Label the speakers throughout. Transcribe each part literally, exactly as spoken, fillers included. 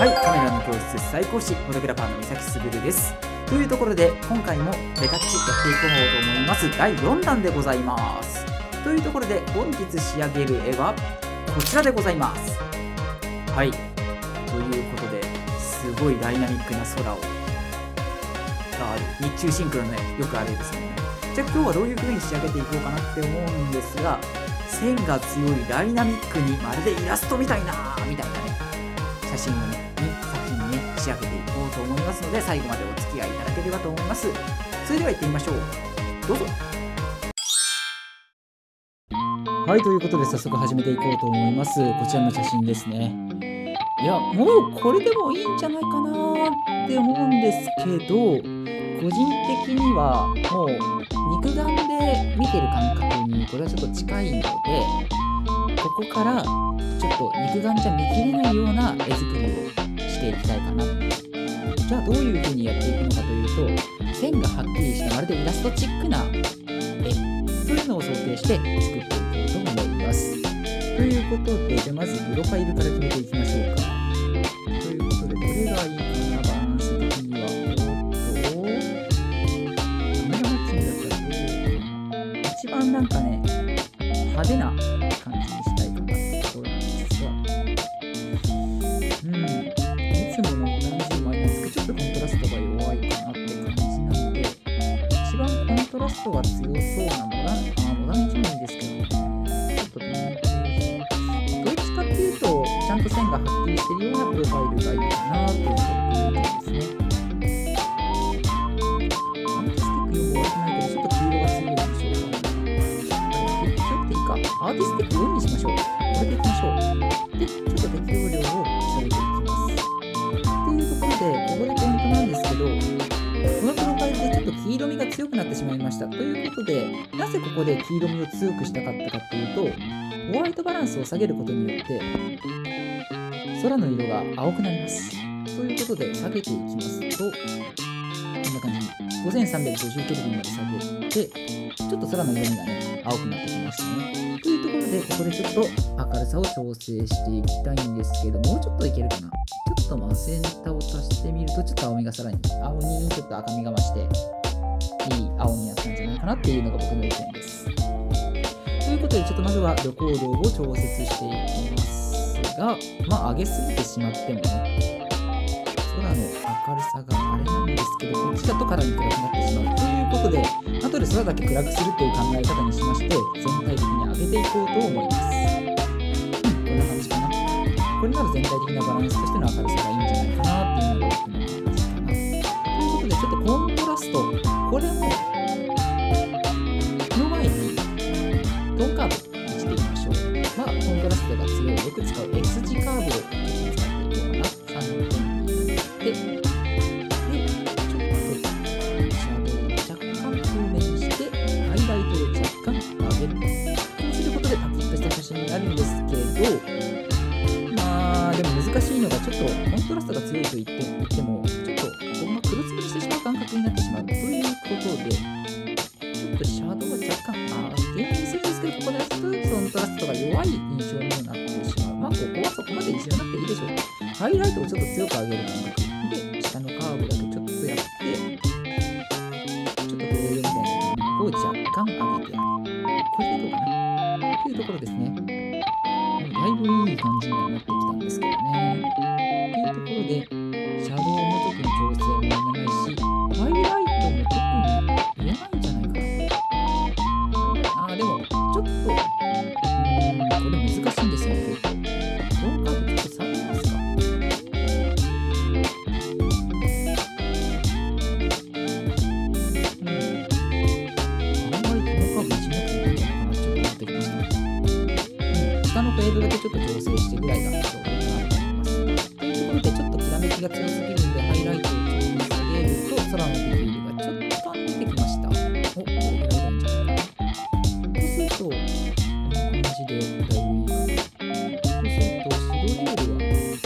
Speaker 1: はい、カメラの教室最高師フォトグラファーの三崎卓です。というところで今回もレタッチやっていこうと思いますだいよんだんでございます。というところで本日仕上げる絵はこちらでございます。はい、ということですごいダイナミックな空をがある日中シンクロの絵、よくある絵ですよね。じゃあ今日はどういう風に仕上げていこうかなって思うんですが、線が強いダイナミックにまるでイラストみたいなみたいなね写真をねに作品にね仕上げていこうと思いますので、最後までお付き合いいただければと思います。それでは行ってみましょう。どうぞ。はい、ということで早速始めていこうと思います。こちらの写真ですね。いや、もうこれでもいいんじゃないかなって思うんですけど、個人的にはもう肉眼で見てる感覚にこれはちょっと近いので、ここからちょっと肉眼じゃ見切れないような絵作りをしていきたいかな。じゃあどういう風にやっていくのかというと、線がはっきりしたまるでイラストチックな絵、そういうのを想定して作っていこうと思います。ということで、じゃあまずプロファイルから決めていきましょうか。ということで、どれがいいかな、バランス的には。おっと、カメラマッチングだったらどうかな。一番なんかね、派手な感じにしたいかなってところなんですが、うん、いつもの同じマイナスがちょっとコントラストが弱いかなって感じなので、一番コントラストが強そうなモダン、あ、モダンいちもいいんですけどね、ちょっとピンクどっちかっていうと、ちゃんと線がはっきりしてるようなプロファイルがいいかなというところですね。アーティスティックよく悪くないけど、ちょっと黄色が強いでしょうか。強くていいか。アーティスティックよんにしましょう。これでいきましょう。で、ちょっと適用量を下げていきます。っていうところで、ここでポイントなんですけど、このプロファイルでちょっと黄色みが強くなってしまいました。ということで、なぜここで黄色みを強くしたかったかっていうと、ホワイトバランスを下げることによって空の色が青くなります。ということで下げていきますと、こんな感じにごせんさんびゃくごじゅうケルビンまで下げて、ちょっと空の色味がね青くなってきましたね。というところで、ここでちょっと明るさを調整していきたいんですけど、もうちょっといけるかな。ちょっとマセンタを足してみると、ちょっと青みがさらに青にちょっと赤みが増していい青になったんじゃないかなっていうのが僕の意見です。ということで、ちょっとまずは旅行度を調節していきますが、まあ上げすぎてしまってもね、空の明るさがあれなんですけど、こっちだとかなり暗くなってしまうということで、後で空だけ暗くするという考え方にしまして、全体的に上げていこうと思います。うん、こんな感じかな。これなら全体的なバランスとしての明るさがいいんじゃないかなっていうのが僕の感じかな。ということで、ちょっとコントラスト、これもの前にトーンカーブしていきましょう。まあ、コントラストが強い、よく使う S 字カーブをちょっと使っていこうかな。さんてんにで、で、ちょっとシャドウを若干透明にして、ハイライトを若干上げる。こうすることでパキッとした写真になるんですけど、まあ、でも難しいのが、ちょっとコントラストが強いと言って、言っても、ちょっとここが黒ずみにしてしまう感覚になってしまう。ということで、ちょっとシャドウを若干上げにするんですけど、ここでやるとコントラストが弱い印象にもなってしまう。まあ、ここはそこまでいじらなくていいでしょう。ハイライトをちょっと強く上げる感覚で、下のカーブだけちょっとやって、ちょっとフレードみたいな感覚を若干上げてやる。これでどうかなというところですね。もうだいぶいい感じにはなってきたんですけどね。というところで、シャドウも特に調整もいらないし、ハイライトも特にいらないんじゃないかな、これ。あー、でも、ちょっと、うーん、これ難しいんですよね、結構。トーンカーブちょっと下げますか。うん。あんまりトーンカーブいじめなくていいんじゃないかなってちょっと思ってきました。うん。下のフェードだけちょっと調整してぐらいがちょうどいいかなと思います。というところで、ちょっときらめきが強すぎるんで、ハイライトをちょっと下げると、空のディティールがちょっと出てきました。お、これぐらいがいいんじゃないかな。そうすると、こんな感じでだいぶいいかな。そうすると、白レール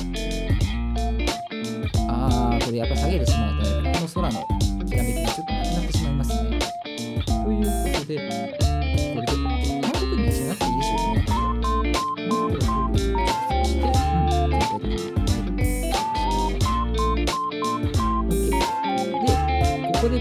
Speaker 1: は、あー、これやっぱ下げてしまうとね、この空のきらめきがちょっとなくなってしまいますね。ということで、これで、まあ、特に見せなくていいでしょうかね。もっと調整して、うん、全体的に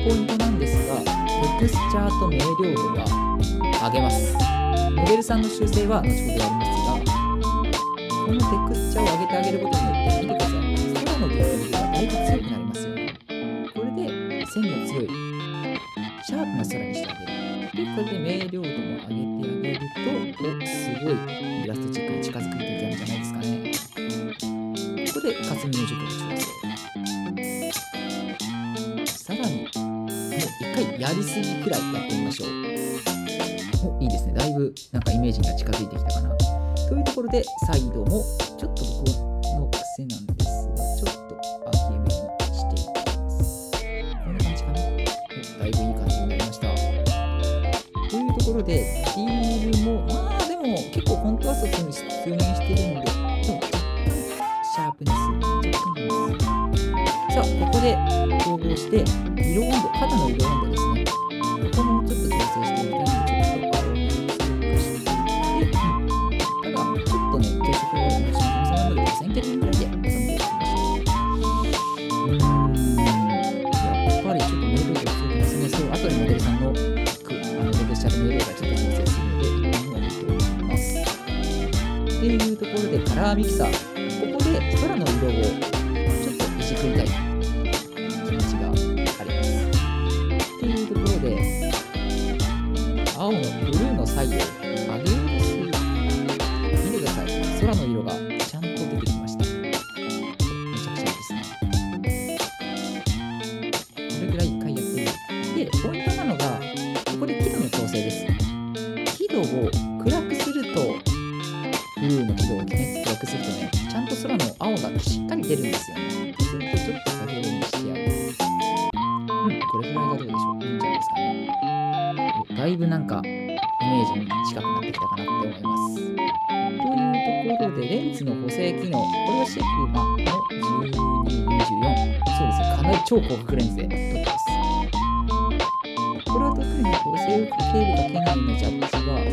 Speaker 1: ポイントなんですが、テクスチャーと明瞭度が上げます。モデルさんの修正は後ほどやりますが、このテクスチャーを上げてあげることによって見てください。空のディテールがだいぶ強くなりますよね。これで線の強いシャープな空にしてあげる。で、これで明瞭度も上げてあげると、お、すごいイラストチックに近づいていけるんじゃないですかね。ここで霞の軸を調整。さらに、もう一回やりすぎくらいやってみましょう。お、いいですね。だいぶなんかイメージが近づいてきたかな。というところで、サイドもちょっと僕の癖なんですが、ちょっと明めにしていきます。こんな感じかな。だいぶいい感じになりました。というところで、ディールも、まあでも結構コントラストするの必要にしてるんで、でも若干シャープネス、若干です。さあ、ここで統合して、色温度、肌の色温度ですね。ここもちょっと調整していきたいので、ちょっと青みを強くしていって、うん、ただ、ちょっとね、軽色があるので、そのなので、せんケルビンぐらいで収めていきましょう。うーん、やっぱりちょっと明瞭度が強くですね。そう、後でモデルさんのあのテクスチャーの明瞭度がちょっと調整するので、今のを見ておきます。っていうところで、カラーミキサー。ここで空の色をちょっといじくりたい気持ちがあります。っていうところで、青のブルーのサイドを上げようとする。見てください。空の色がちゃんと出てきました。めちゃくちゃいいですね。これぐらい一回やってみる。で、ポイントなのが、ここで輝度の調整です。輝度を暗くすると、ブルーの輝度をね、暗くするとね、ちゃんと空の青がしっかり出るんですよね。そうするとちょっと下げるようにしてあげる。うん、これぐらいがどうでしょう。いいんじゃないですかね。だいぶなんか、イメージに近くなってきたかなって思います。というところで、レンズの補正機能。これはシグマのじゅうに、にじゅうよん。そうですね、かなり超広角レンズで撮ってます。これは特に補正をかけるかけないのジャッジは、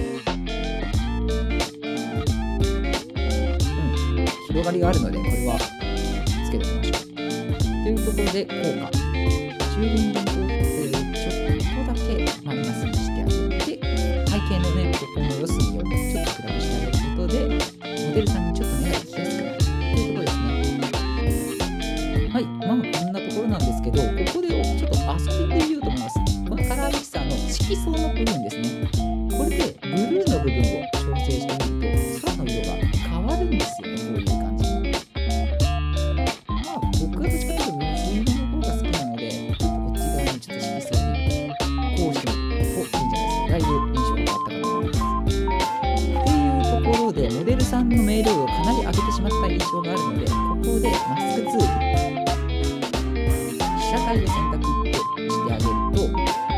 Speaker 1: 広がりがあるので、これはつけておきましょう。というところで、効果。チューニングをちょっとだけマイナスにしてあげて、背景のね、ここの四隅をちょっと暗くしてあげることで、モデルさんにちょっと目が行きやすくなるというところですね。はい、まあこんなところなんですけど、ここでちょっと遊びで言うと思います。このカラーミキサーの色相の部分ですね。これでブルーの部分を調整してみると、空の色が変わるんですよね、こういう感じ。まあ、僕はどっちかというと、水色の方が好きなので、ちょっとこっち側にちょっと色彩で、こうしてみるといいんじゃないですか。だいぶ印象が変わったかと思います。っていうところで、モデルさんの明瞭度をかなり上げてしまった印象があるので、ここでマスクツール、被写体を選択してあげると、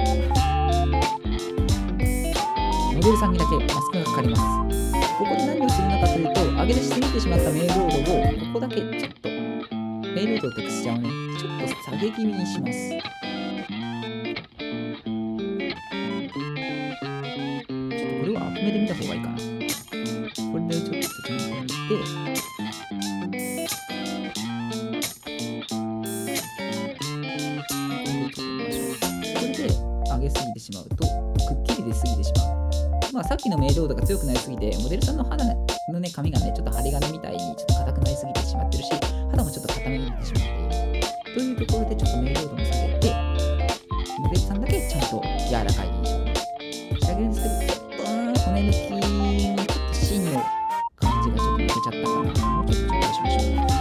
Speaker 1: モデルさんにだけマスクがかかります。ここで何をするのかというと、上げ出しすぎてしまった明瞭度を、ここだけちょっと、明瞭度とテクスチャーをね、ちょっと下げ気味にします。ちょっとこれはアップ目で見た方がいいかな。これでちょっとちゃんと見て、これで上げすぎてしまうと、くっきり出すぎてしまう。まあ、さっきの明瞭度が強くなりすぎて、モデルさんの肌のね、髪がね、ちょっと針金みたいにちょっと硬くなりすぎてしまってるし、肌もちょっと硬めになってしまっている。というところで、ちょっと明瞭度も下げて、モデルさんだけちゃんと柔らかい印象に仕上げるんですけど、ちょっと、骨抜きにちょっと芯の感じがちょっと抜けちゃったかな。もうちょっと調整しましょう。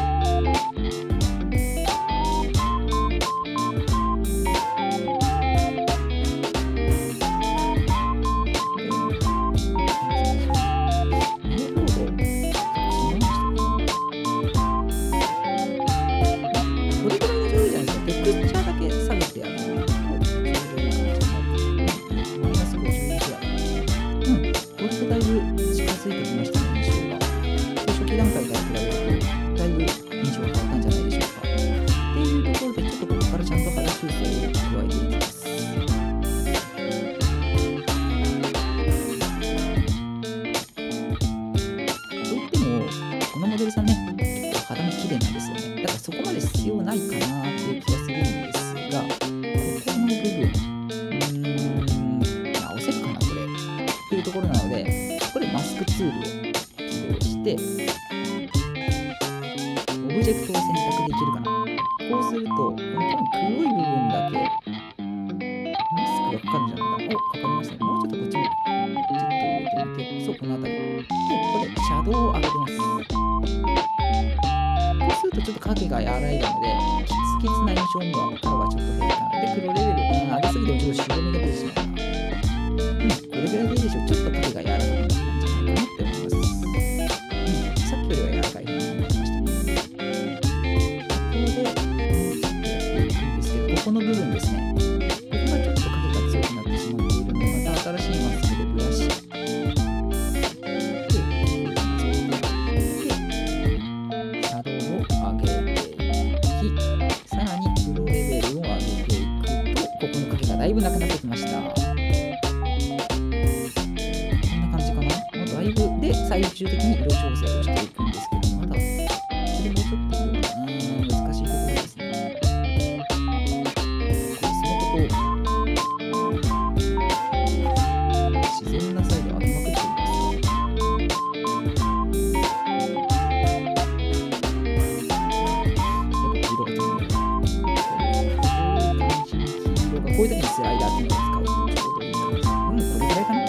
Speaker 1: 部で、オブジェクトを選択できるかな。こうすると、この多分黒い部分だけ、マスクがかかるんじゃないかな。お、かかりましたね。もうちょっとこっちに、ちょっと入れてみて、そう、この辺り。で、ここでシャドウを上げてます。こうするとちょっと影が和らいだので、キツキツな印象には、黒がちょっと減るかな。で、黒レベル、うん、上げすぎてもちょっと白みが出てしまうな。うん、これぐらいでいいでしょう。ちょっと影が柔らかくなったんじゃないかなって思います。うん、さっきよりは柔らかい風になりましたね。ここで、もうちょっとやっていくんですけど、ここの部分ですね。ここがちょっと影が強くなってしまっているので、また新しいマスクでブラシ。で、シャドウを上げていき、さらに黒レベルを上げていくと、ここの影がだいぶなくなってきました。で、最終的に色調整をしていくんですけど、まだ、これもちょっと、うーん、難しいところですね。そのことを、自然なサイドを上げまくっています。やっぱ黄色がちょっとね、こういう感じに黄色が、こういう時にスライダーっていうのを使うとちょうどいい感じ。うん、これぐらいかな。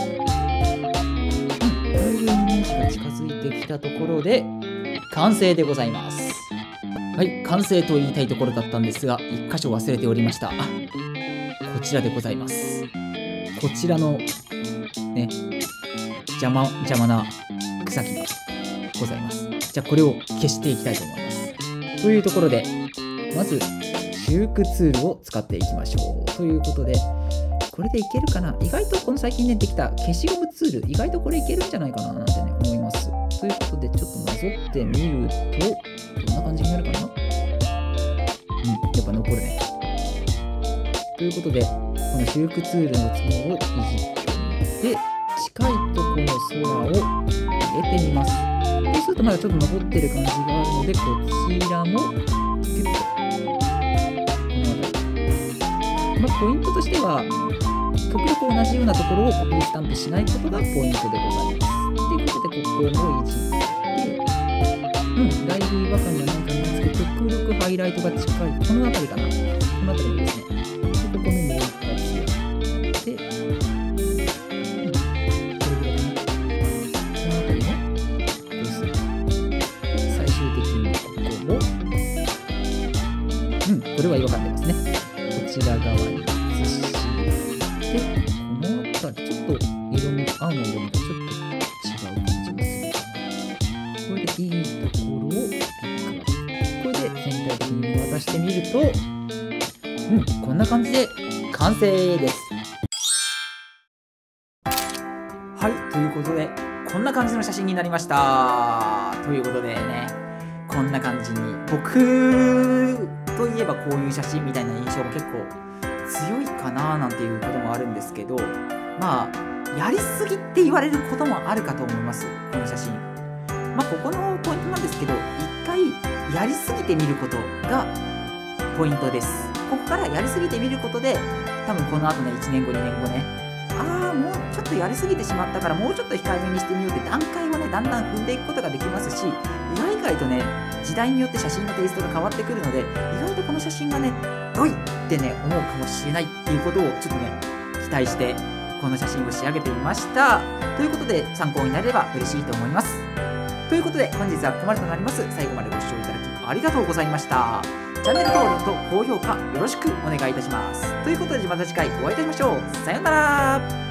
Speaker 1: 近づいてきたところで完成でございます。はい、完成と言いたいところだったんですが、一箇所忘れておりました。こちらでございます。こちらのね、邪魔邪魔な草木がございます。じゃあこれを消していきたいと思います。というところで、まず修復ツールを使っていきましょうということで、これでいけるかな。意外とこの最近ねできた消しゴムツール、意外とこれいけるんじゃないかななんてね思います。ということでちょっとなぞってみると、どんな感じになるかな。うん、やっぱ残るね。ということで、この修復ツールのツボをいじってみて、近いところの空を入れてみます。そうするとまだちょっと残ってる感じがあるので、こちらもピュッとこの辺り。まあ、ポイントとしては、極力同じようなところをコピースタンプしないことがポイントでございます。ということで、ここもいじって、うん、だいぶ違和感がない感じですけど、極力ハイライトが近い、この辺りかな。この辺りですね。で、ここももう一発やって、うん、これぐらいかな。この辺りも、どうする。最終的にここも、うん、これは違和感出ますね。こちら側に移し、で、この辺り、ちょっと色味、青の色味がちょっと違う感じがするかな。これでいいところをピックアップ。これで全体的に見渡してみると、うん、こんな感じで完成です。はい、ということで、こんな感じの写真になりました。ということでね、こんな感じに、僕といえばこういう写真みたいな印象が結構強いかななんていうこともあるんですけど、まあやりすぎって言われることもあるかと思います、この写真。まあここのポイントなんですけど、一回やりすぎてみることがポイントです。ここからやりすぎてみることで、多分この後ね、いちねんごにねんごね、ああもうちょっとやりすぎてしまったからもうちょっと控えめにしてみようって段階をね、だんだん踏んでいくことができますし、意外意外とね、時代によって写真のテイストが変わってくるので、意外とこの写真がね、おいってね、思うかもしれないっていうことをちょっとね、期待してこの写真を仕上げてみました。ということで、参考になれば嬉しいと思います。ということで、本日はここまでとなります。最後までご視聴いただきありがとうございました。チャンネル登録と高評価よろしくお願いいたします。ということで、また次回お会いいたしましょう。さようなら。